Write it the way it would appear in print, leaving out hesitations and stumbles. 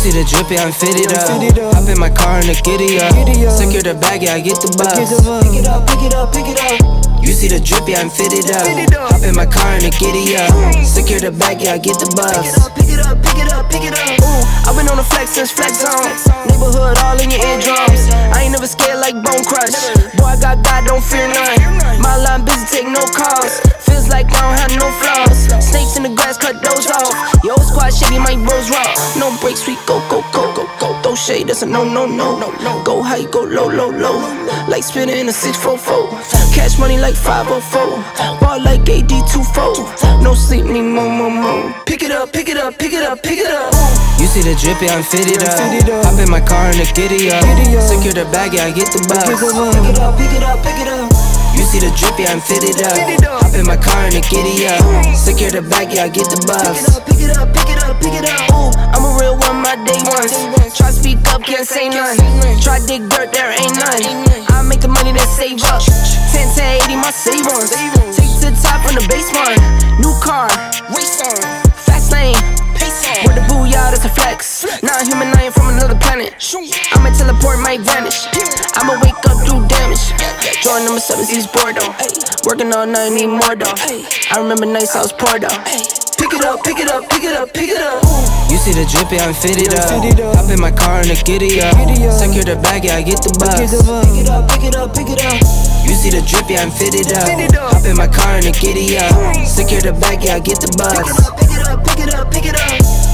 see the drip, yeah, I'm fitted up. Hop in my car and the giddy up. Secure the bag, yeah, I get the bus. Pick it up, pick it up, pick it up. You see the drip, yeah, I'm fitted up. Hop in my car and the giddy up. Secure the bag, yeah, I get the bus. Pick it up, pick it up, pick it up. Ooh, I've been on the flex since flex zone. Neighborhood all in your eardrums. I ain't never scared like Bone Crush. Boy, I got God, don't fear none. My line busy, take no calls. Feels like I don't have no flaws. Snakes in the grass, cut those off. Your old squad shady, my bros raw. No breaks, we go, go, go, go, go. Throw shade, that's a no, no, no. Go high, go low, low, low. Like spinning in a 644. Cash money like 504. Ball like AD24. No sleep, need more, more, more. Pick it up, pick it up, pick it up, pick it up. You see the drip, yeah, I'm fitted up. Hop in my car and the giddy up. Secure the bag, yeah, I get the bus. Pick it up, pick it up, pick it up. You see the drip, yeah, I'm fitted up. Hop in my car and the giddy up. Secure the bag, yeah, I get the bus. Pick it up, pick it up, pick it up. Ooh, I'm a real one, my day ones. Try speak up, can't say none. Try dig dirt, there ain't none. I make the money that save up. 10 to 80, my save ones. Take to the top on the base one. New car, race on. Fast lane, pace on. With the booyah, that's a flex. Not human, I ain't from another planet. I'ma teleport, might vanish. I'ma wake up, do damage. Jordan number 7, he's bored though. Working all night, need more though. I remember nights I was poor though. Pick it up, pick it up, pick it up, pick it up. You see the drip, yeah, I'm fitted up. Hop in my car and the giddy up. Secure the bag, yeah, I get the bus. Pick it up, pick it up, pick it up. You see the drip, yeah, I'm fitted up. Hop in my car and the giddy up. Secure the bag, yeah, I get the bus. Pick it up, pick it up, pick it up.